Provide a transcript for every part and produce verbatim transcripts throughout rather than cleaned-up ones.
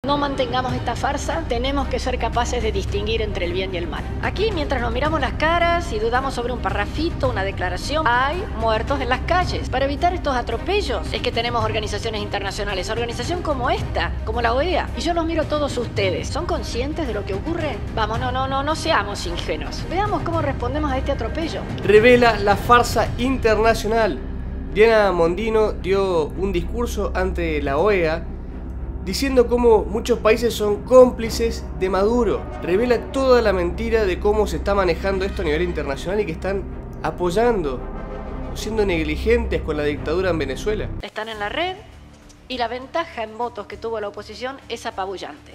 No mantengamos esta farsa, tenemos que ser capaces de distinguir entre el bien y el mal. Aquí, mientras nos miramos las caras y dudamos sobre un parrafito, una declaración, hay muertos en las calles. Para evitar estos atropellos es que tenemos organizaciones internacionales, organización como esta, como la O E A. Y yo los miro a todos ustedes. ¿Son conscientes de lo que ocurre? Vamos, no, no, no, no seamos ingenuos. Veamos cómo respondemos a este atropello. Revela la farsa internacional. Diana Mondino dio un discurso ante la O E A diciendo cómo muchos países son cómplices de Maduro. Revela toda la mentira de cómo se está manejando esto a nivel internacional y que están apoyando o siendo negligentes con la dictadura en Venezuela. Están en la red y la ventaja en votos que tuvo la oposición es apabullante.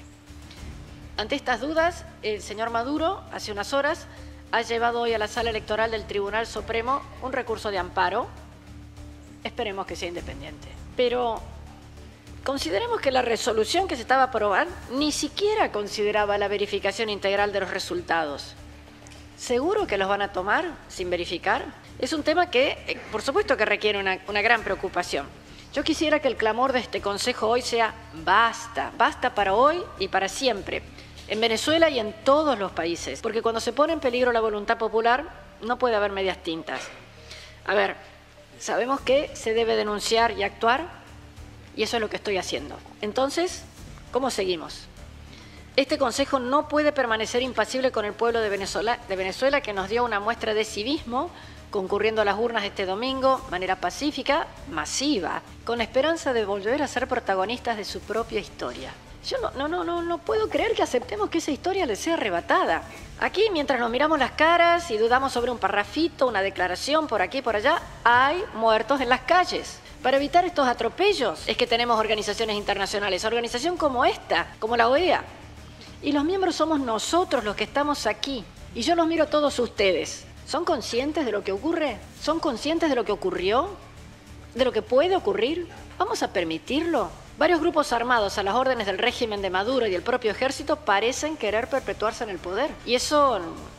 Ante estas dudas, el señor Maduro, hace unas horas, ha llevado hoy a la sala electoral del Tribunal Supremo un recurso de amparo. Esperemos que sea independiente. Pero consideremos que la resolución que se estaba a aprobar ni siquiera consideraba la verificación integral de los resultados. ¿Seguro que los van a tomar sin verificar? Es un tema que, por supuesto, que requiere una, una gran preocupación. Yo quisiera que el clamor de este Consejo hoy sea basta, basta para hoy y para siempre, en Venezuela y en todos los países, porque cuando se pone en peligro la voluntad popular no puede haber medias tintas. A ver, sabemos que se debe denunciar y actuar, y eso es lo que estoy haciendo. Entonces, ¿cómo seguimos? Este Consejo no puede permanecer impasible con el pueblo de Venezuela, de Venezuela que nos dio una muestra de civismo, concurriendo a las urnas este domingo, de manera pacífica, masiva, con la esperanza de volver a ser protagonistas de su propia historia. Yo no, no, no, no, no puedo creer que aceptemos que esa historia les sea arrebatada. Aquí, mientras nos miramos las caras y dudamos sobre un parrafito, una declaración por aquí y por allá, hay muertos en las calles. Para evitar estos atropellos es que tenemos organizaciones internacionales, organización como esta, como la O E A. Y los miembros somos nosotros los que estamos aquí. Y yo los miro a todos ustedes. ¿Son conscientes de lo que ocurre? ¿Son conscientes de lo que ocurrió? ¿De lo que puede ocurrir? ¿Vamos a permitirlo? Varios grupos armados a las órdenes del régimen de Maduro y del propio ejército parecen querer perpetuarse en el poder. Y eso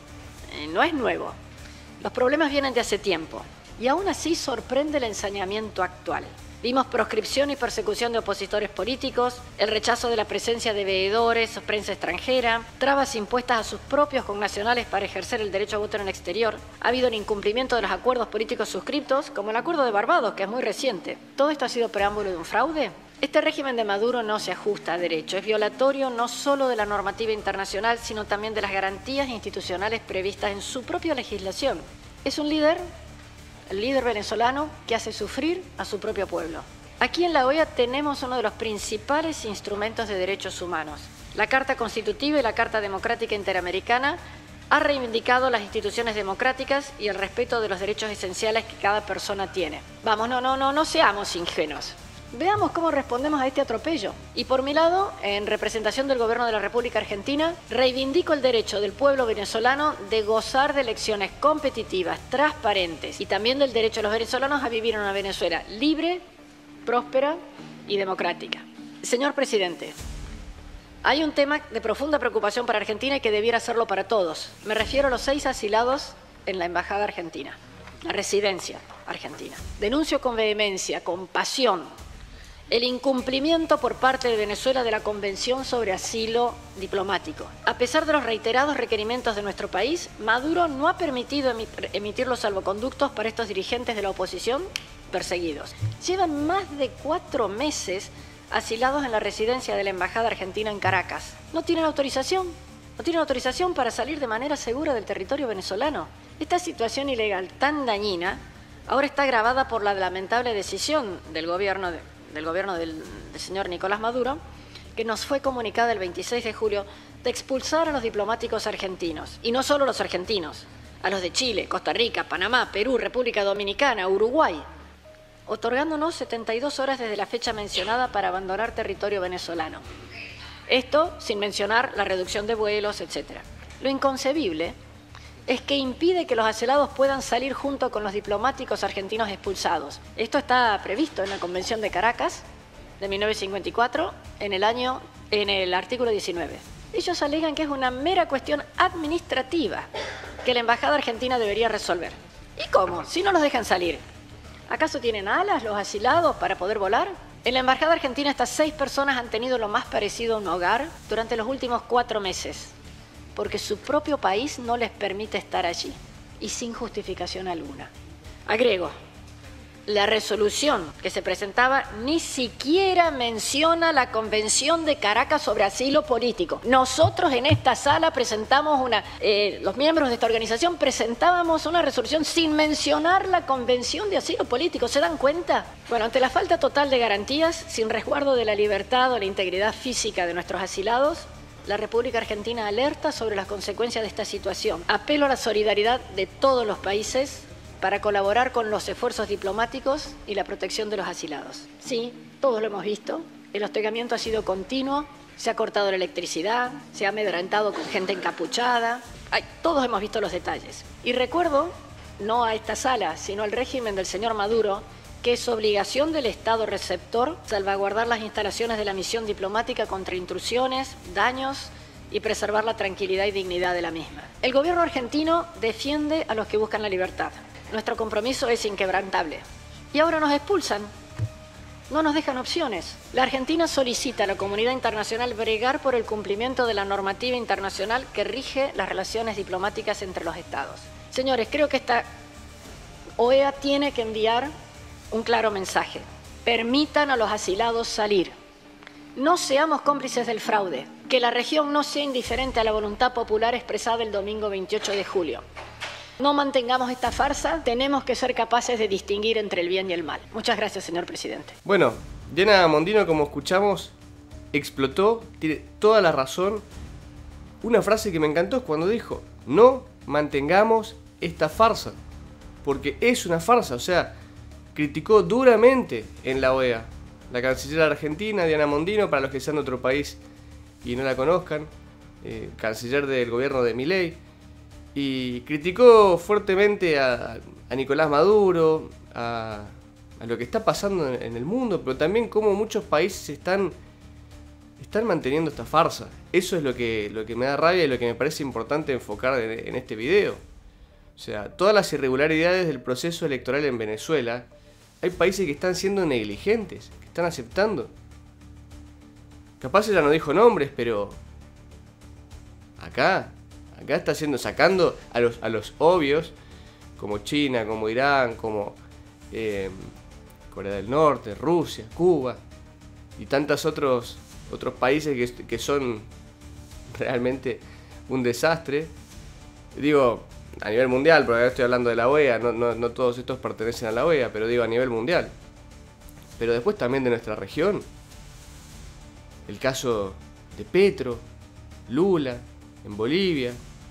no es nuevo. Los problemas vienen de hace tiempo. Y aún así sorprende el ensañamiento actual. Vimos proscripción y persecución de opositores políticos, el rechazo de la presencia de veedores o prensa extranjera, trabas impuestas a sus propios connacionales para ejercer el derecho a voto en el exterior. Ha habido un incumplimiento de los acuerdos políticos suscriptos, como el acuerdo de Barbados, que es muy reciente. ¿Todo esto ha sido preámbulo de un fraude? Este régimen de Maduro no se ajusta a derecho. Es violatorio no solo de la normativa internacional, sino también de las garantías institucionales previstas en su propia legislación. Es un líder... el líder venezolano que hace sufrir a su propio pueblo. Aquí en la O E A tenemos uno de los principales instrumentos de derechos humanos. La Carta Constitutiva y la Carta Democrática Interamericana ha reivindicado las instituciones democráticas y el respeto de los derechos esenciales que cada persona tiene. Vamos, no, no, no, no seamos ingenuos. Veamos cómo respondemos a este atropello. Y por mi lado, en representación del Gobierno de la República Argentina, reivindico el derecho del pueblo venezolano de gozar de elecciones competitivas, transparentes, y también del derecho de los venezolanos a vivir en una Venezuela libre, próspera y democrática. Señor presidente, hay un tema de profunda preocupación para Argentina y que debiera serlo para todos. Me refiero a los seis asilados en la Embajada Argentina, la residencia argentina. Denuncio con vehemencia, con pasión, el incumplimiento por parte de Venezuela de la Convención sobre Asilo Diplomático. A pesar de los reiterados requerimientos de nuestro país, Maduro no ha permitido emitir los salvoconductos para estos dirigentes de la oposición perseguidos. Llevan más de cuatro meses asilados en la residencia de la Embajada Argentina en Caracas. No tienen autorización, no tienen autorización para salir de manera segura del territorio venezolano. Esta situación ilegal tan dañina ahora está agravada por la lamentable decisión del gobierno de del gobierno del, del señor Nicolás Maduro, que nos fue comunicada el veintiséis de julio, de expulsar a los diplomáticos argentinos. Y no solo los argentinos, a los de Chile, Costa Rica, Panamá, Perú, República Dominicana, Uruguay, otorgándonos setenta y dos horas desde la fecha mencionada para abandonar territorio venezolano. Esto sin mencionar la reducción de vuelos, etcétera. Lo inconcebible es que impide que los asilados puedan salir junto con los diplomáticos argentinos expulsados. Esto está previsto en la Convención de Caracas de mil novecientos cincuenta y cuatro, en el año, en el artículo diecinueve. Ellos alegan que es una mera cuestión administrativa que la Embajada Argentina debería resolver. ¿Y cómo? Si no los dejan salir. ¿Acaso tienen alas los asilados para poder volar? En la Embajada Argentina estas seis personas han tenido lo más parecido a un hogar durante los últimos cuatro meses, porque su propio país no les permite estar allí, y sin justificación alguna. Agrego, la resolución que se presentaba ni siquiera menciona la Convención de Caracas sobre asilo político. Nosotros en esta sala presentamos una, eh, los miembros de esta organización presentábamos una resolución sin mencionar la Convención de Asilo Político. ¿Se dan cuenta? Bueno, ante la falta total de garantías, sin resguardo de la libertad o la integridad física de nuestros asilados, la República Argentina alerta sobre las consecuencias de esta situación. Apelo a la solidaridad de todos los países para colaborar con los esfuerzos diplomáticos y la protección de los asilados. Sí, todos lo hemos visto, el hostigamiento ha sido continuo, se ha cortado la electricidad, se ha amedrentado con gente encapuchada, ay, todos hemos visto los detalles. Y recuerdo, no a esta sala, sino al régimen del señor Maduro, que es obligación del Estado receptor salvaguardar las instalaciones de la misión diplomática contra intrusiones, daños y preservar la tranquilidad y dignidad de la misma. El gobierno argentino defiende a los que buscan la libertad. Nuestro compromiso es inquebrantable. Y ahora nos expulsan. No nos dejan opciones. La Argentina solicita a la comunidad internacional bregar por el cumplimiento de la normativa internacional que rige las relaciones diplomáticas entre los Estados. Señores, creo que esta O E A tiene que enviar un claro mensaje. Permitan a los asilados salir. No seamos cómplices del fraude. Que la región no sea indiferente a la voluntad popular expresada el domingo veintiocho de julio. No mantengamos esta farsa, tenemos que ser capaces de distinguir entre el bien y el mal. Muchas gracias, señor presidente. Bueno, Diana Mondino, como escuchamos, explotó, tiene toda la razón. Una frase que me encantó es cuando dijo, no mantengamos esta farsa, porque es una farsa, o sea, criticó duramente en la O E A. La canciller argentina, Diana Mondino, para los que sean de otro país y no la conozcan, eh, canciller del gobierno de Milei, y criticó fuertemente a, a Nicolás Maduro, a, a lo que está pasando en, en el mundo, pero también cómo muchos países están, están manteniendo esta farsa. Eso es lo que, lo que me da rabia y lo que me parece importante enfocar en, en este video. O sea, todas las irregularidades del proceso electoral en Venezuela, hay países que están siendo negligentes, que están aceptando. Capaz ella no dijo nombres, pero acá... Acá está haciendo, sacando a los, a los obvios, como China, como Irán, como eh, Corea del Norte, Rusia, Cuba y tantos otros, otros países que, que son realmente un desastre. Digo, a nivel mundial, porque ahora estoy hablando de la O E A, no, no, no todos estos pertenecen a la O E A, pero digo a nivel mundial. Pero después también de nuestra región, el caso de Petro, Lula, en Bolivia.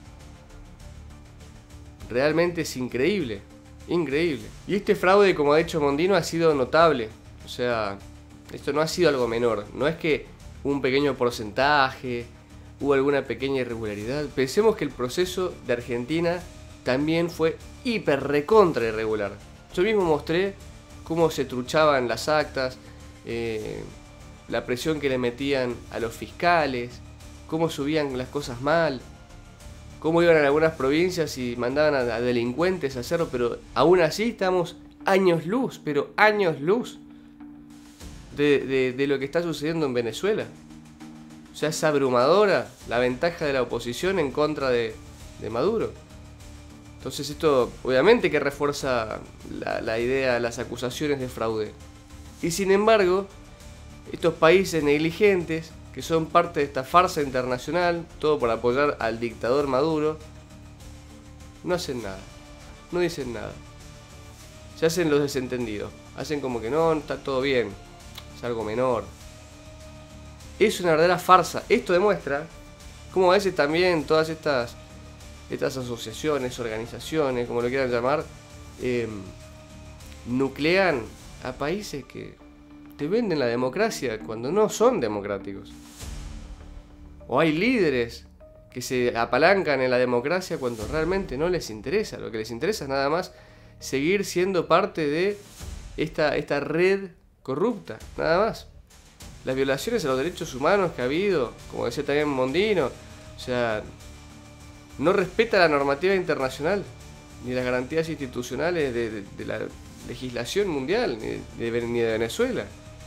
Realmente es increíble, increíble. Y este fraude, como ha dicho Mondino, ha sido notable. O sea, esto no ha sido algo menor. No es que un pequeño porcentaje, hubo alguna pequeña irregularidad. Pensemos que el proceso de Argentina también fue hiper recontra irregular. Yo mismo mostré cómo se truchaban las actas, eh, la presión que le metían a los fiscales, cómo subían las cosas mal, cómo iban a algunas provincias y mandaban a, a delincuentes a hacerlo, pero aún así estamos años luz, pero años luz de, de, de lo que está sucediendo en Venezuela. O sea, es abrumadora la ventaja de la oposición en contra de, de Maduro. Entonces esto obviamente que refuerza la, la idea, las acusaciones de fraude. Y sin embargo, estos países negligentes, que son parte de esta farsa internacional, todo por apoyar al dictador Maduro, no hacen nada, no dicen nada. Se hacen los desentendidos, hacen como que no, está todo bien, es algo menor. Es una verdadera farsa. Esto demuestra cómo a veces también todas estas, estas asociaciones, organizaciones, como lo quieran llamar, eh, nuclean a países que te venden la democracia cuando no son democráticos. O hay líderes que se apalancan en la democracia cuando realmente no les interesa. Lo que les interesa es nada más seguir siendo parte de esta, esta red corrupta, nada más. Las violaciones a los derechos humanos que ha habido, como decía también Mondino, o sea, no respeta la normativa internacional, ni las garantías institucionales de, de, de la legislación mundial, ni de, ni de Venezuela.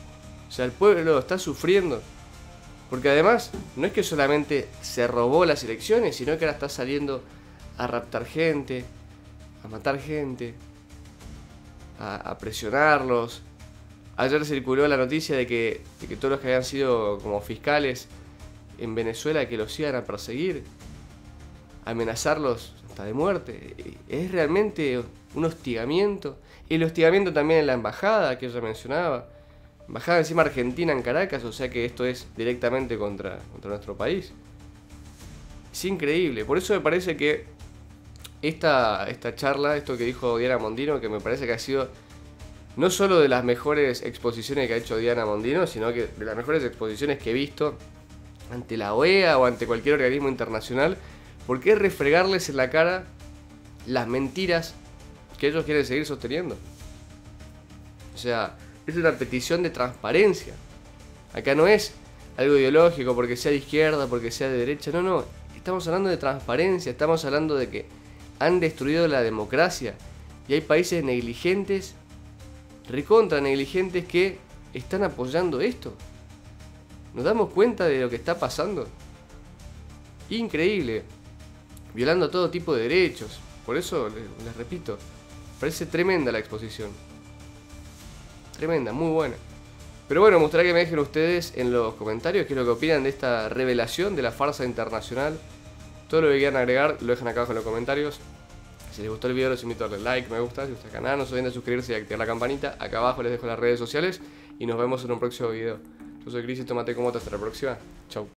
O sea, el pueblo está sufriendo. Porque además, no es que solamente se robó las elecciones, sino que ahora está saliendo a raptar gente, a matar gente, a, a presionarlos. Ayer circuló la noticia de que, de que todos los que habían sido como fiscales en Venezuela, que los iban a perseguir, amenazarlos hasta de muerte. Es realmente un hostigamiento. El hostigamiento también en la embajada que ella mencionaba. Embajada encima argentina en Caracas, o sea que esto es directamente contra, contra nuestro país. Es increíble. Por eso me parece que esta, esta charla, esto que dijo Diana Mondino, que me parece que ha sido no solo de las mejores exposiciones que ha hecho Diana Mondino, sino que de las mejores exposiciones que he visto ante la O E A o ante cualquier organismo internacional, porque es refregarles en la cara las mentiras que ellos quieren seguir sosteniendo. O sea, es una petición de transparencia. Acá no es algo ideológico porque sea de izquierda, porque sea de derecha. No, no. Estamos hablando de transparencia. Estamos hablando de que han destruido la democracia. Y hay países negligentes, recontra negligentes, que están apoyando esto. ¿Nos damos cuenta de lo que está pasando? Increíble. Violando todo tipo de derechos. Por eso, les, les repito, parece tremenda la exposición. Tremenda, muy buena. Pero bueno, me gustaría que me dejen ustedes en los comentarios qué es lo que opinan de esta revelación de la farsa internacional. Todo lo que quieran agregar lo dejan acá abajo en los comentarios. Si les gustó el video los invito a darle like, me gusta, si les gusta el canal, no se olviden de suscribirse y activar la campanita. Acá abajo les dejo las redes sociales y nos vemos en un próximo video. Yo soy Cris y Tomate Como hasta la próxima. Chau.